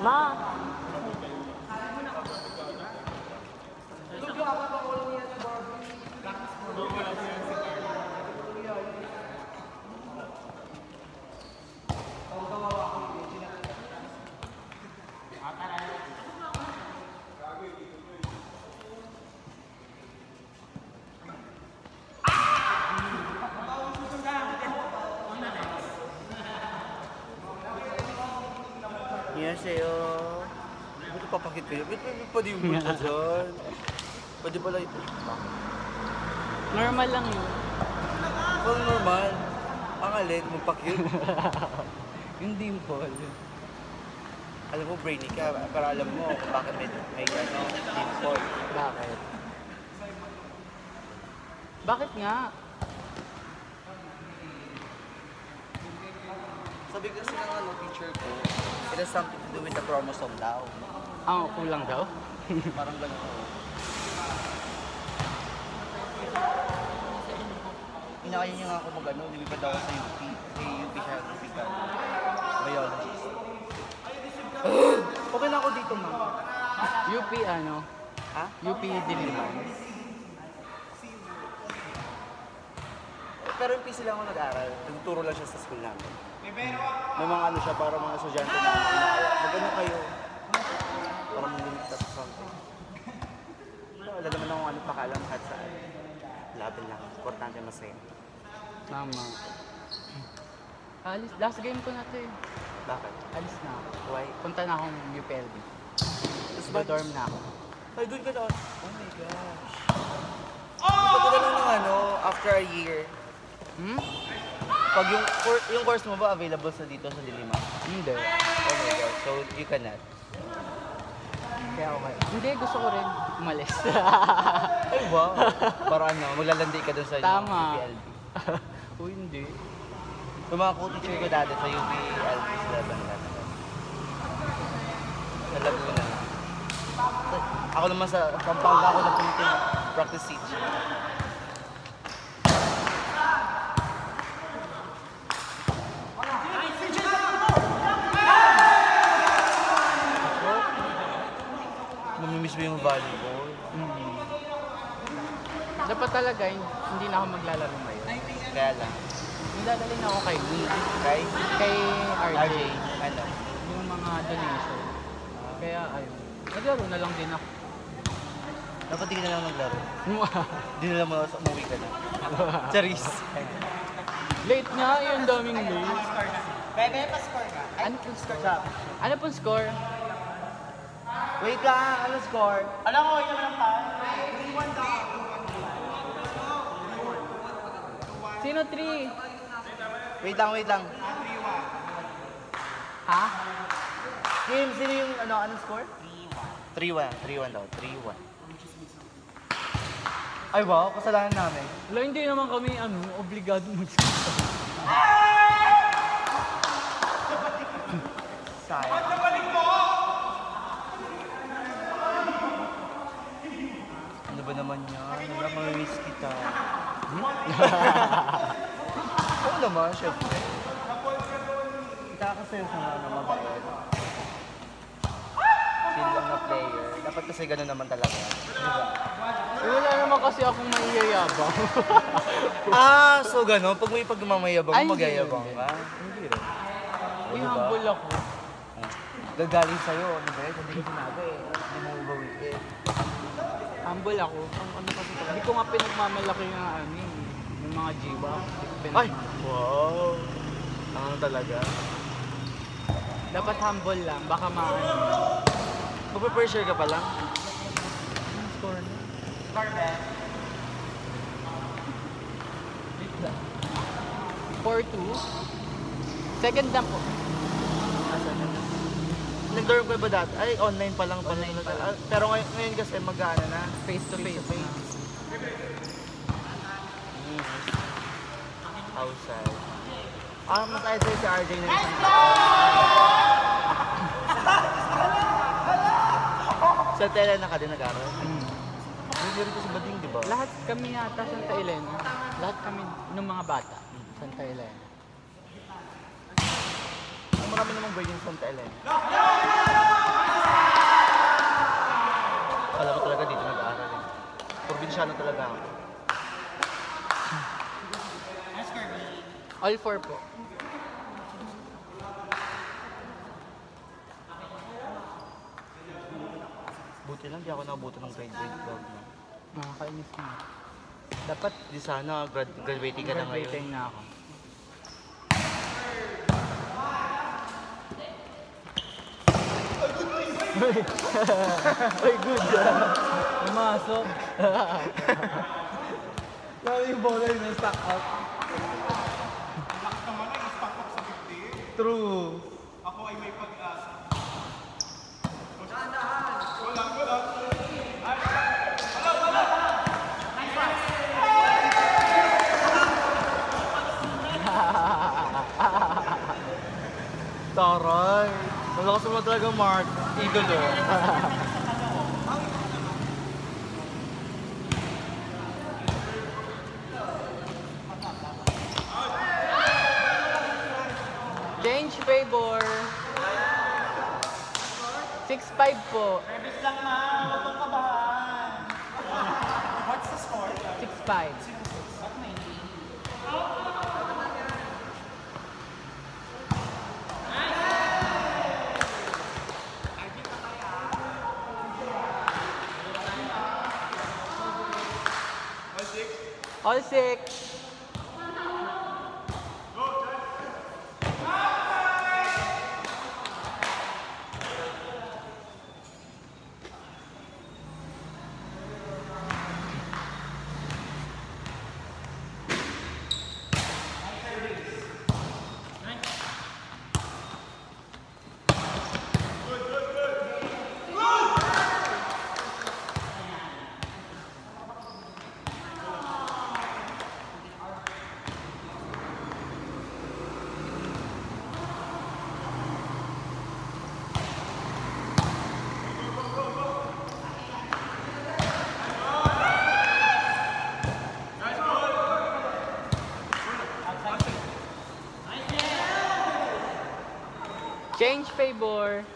Ma! 안녕하세요. Ba't papakit kayo? Ba't pwede yung bulto dyan? Pwede pala ito. Normal lang yun. Well, normal. Ang alin, magpakit. Yung dimple. Alam mo, brainy ka. Para alam mo kung bakit may dimple. Bakit? Bakit nga? Sabi kasi ng teacher ko, it has something to do with the chromosome daw. Ah, kulang daw? Parang ganun ko. Inakaya niya nga ako lumipad ako sa UP. Kay UP siya, biologist. Okay na ako dito, ma'am. UP ano? Ha? UP Diliman. Pero yung PC lang ako nag-aral. Nagturo lang siya sa school namin. May mga ano siya, para mga estudyante na mag-ano kayo. Para mag-limit sa something. Wala naman akong ano pakalam kahit saan. Laban lang. Importante masaya. Tama. Alis, last game ko na to eh. Bakit? Alis na ako. Why? Punta na akong UPLB. Tapos Dorm na ako. Ay, doon ka na. Oh my gosh. Ipag ko na lang ng ano, after a year. Hmm? Pag yung course mo ba available sa dito sa Diliman? Hindi. Oh my God. So, you cannot. Kaya okay. Hindi, gusto ko rin umalis. Ay, wow. Para ano, maglalandi ka doon sa Tama. UPLB. Uy, hindi. Yung mga co-teacher ko dati sa UPLB sila lang. Sa Laguna. Ako naman sa Pampanga ako napunta practice teacher. Namimiss mo yung volleyball. Dapat talaga, hindi na ako maglalaro ngayon. Kaya lang. Dadalhin ako kay Lee. Kay? Kay RJ. Ano? Yung mga donation. Kaya ayun. Naglaro na lang din ako. Dapat di ka na lang maglaro. Di na lang umuwi ka na. Charis. Late nga, yung daming late. Bebe, pa-score ka. Ano pong score? Ano pong score? Wait lang, ano score? Alam ko, ito lang pa. Sino 3? Wait lang. Ha? Kim, sino yung anong score? 3-1. 3-1 daw, 3-1. Ay wow, kasalanan namin. Wala, hindi naman kami obligado mag-score. Sayang. Ano ba naman yan? Wala mamimiss kita. Oo naman, syempre. Nakakasayo sa mga mabait. Chill lang na player. Dapat kasi gano'n naman talaga. Diba? Wala naman kasi akong maiyayabang. So gano'n? Pag may pagmamayabang, magyayabang ka? Hindi rin. Ay, humble ako. Gagaling sa'yo, ano ba yun? Hindi ko sinabi eh. Hindi mo ubawiin. Humble ako. Ano kasi talaga. Hindi ko nga pinagmamalaki yung mga jiwa. Ay! Wow! Ano talaga? Dapat humble lang. Baka Magpa-pressure ka pa lang? Anong score na? Score ba? 4-2. Second na po. Nag-dorm ka ba dati? Ay, online pa lang. Pero ngayon kasi mag-ano na? Face to face. Outside. Mas ayos sa'yo si RJ na isang Sa tele na ka din nag-aral? Hindi rin ko sa Bading, di ba? Lahat kami yata Santa Elena. Lahat kami ng mga bata. Santa Elena. Marami namang bird yung Santa Elena. Amerikano talaga ako. All four po. Buti lang, di ako nabuto ng grade 12. No? Nakakainis na. Dapat Di sana, graduating ka na ngayon. graduating na ako. Uy, good. Pumasok. Sabi yung bola yun, na-stack out. Lakas naman ay stock up sa 50. True. Ako ay may pag-asa. Taray! Malakas mo talaga, Mark. Idolo. Change favor. 6-5 po. Rebis lang na, huwag kang kabahan. What's the score? 6-5. All six. Change favor.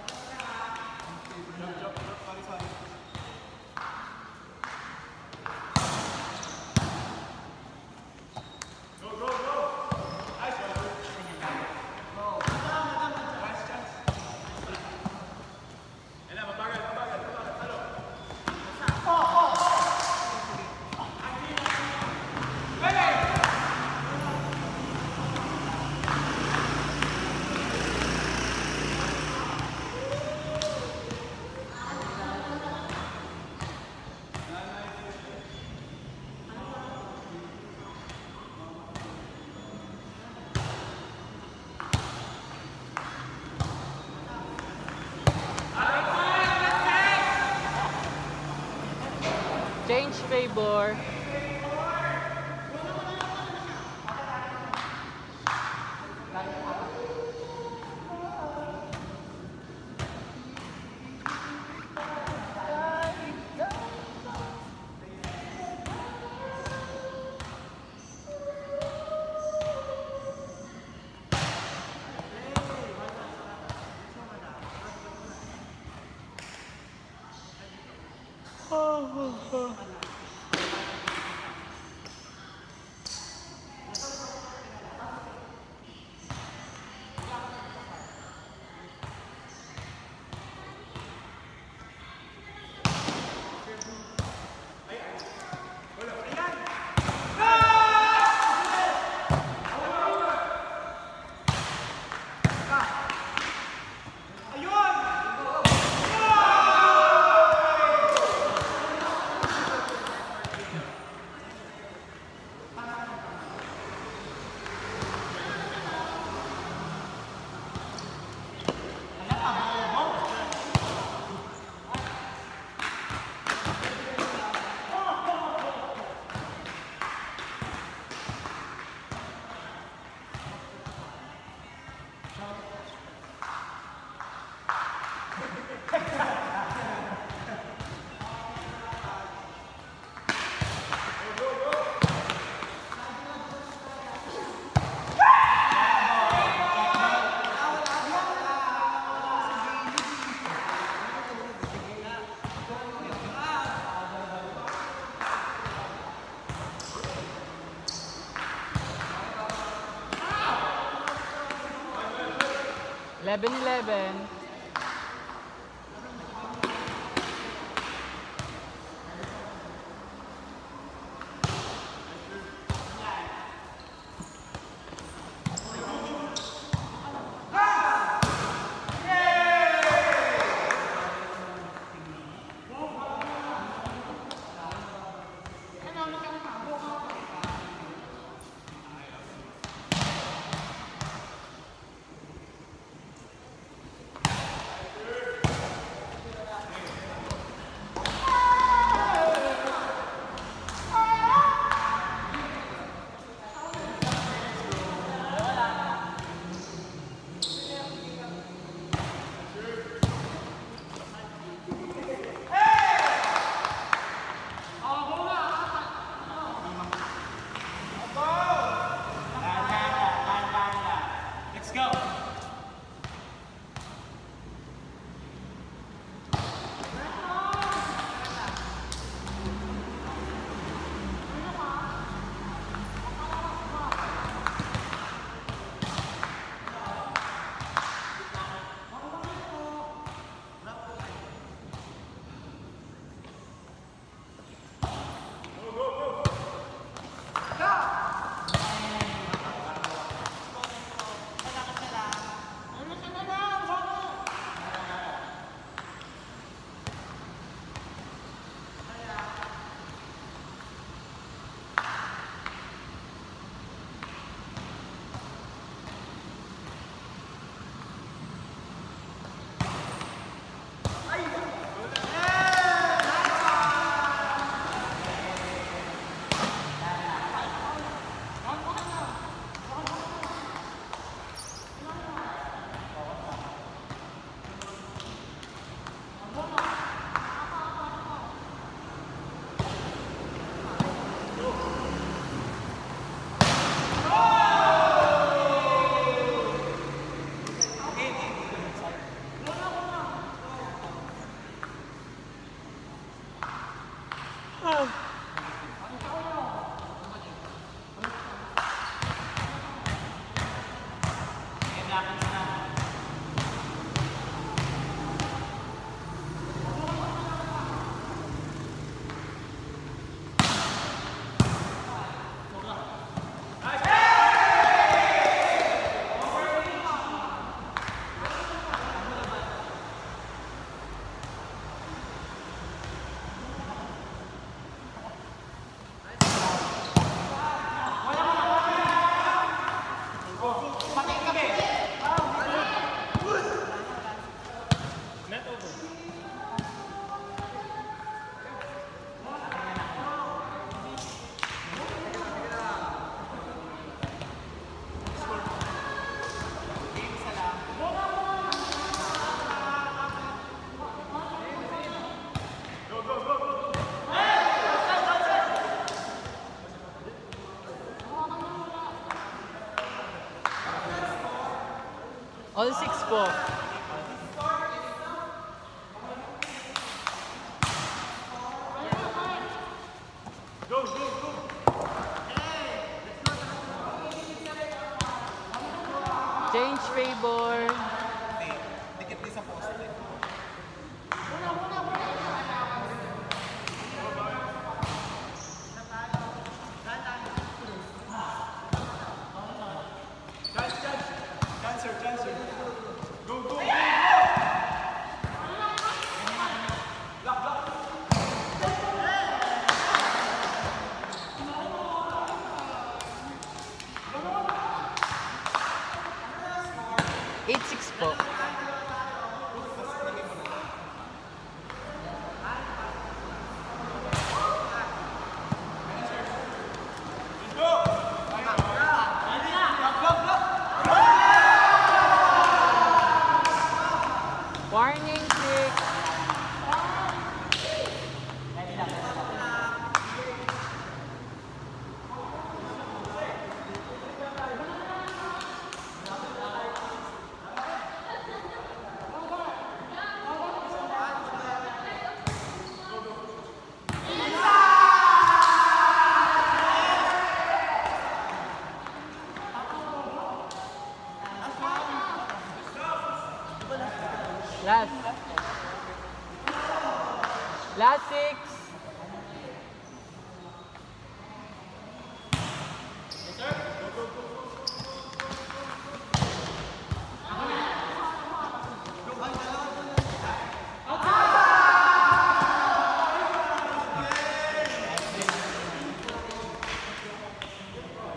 Change favor. 11-11. All six po. Change favor. Dikit din sa poste. Chance. Go, go, go! Block. 8-6 po. Warning 6. Last. Last 6.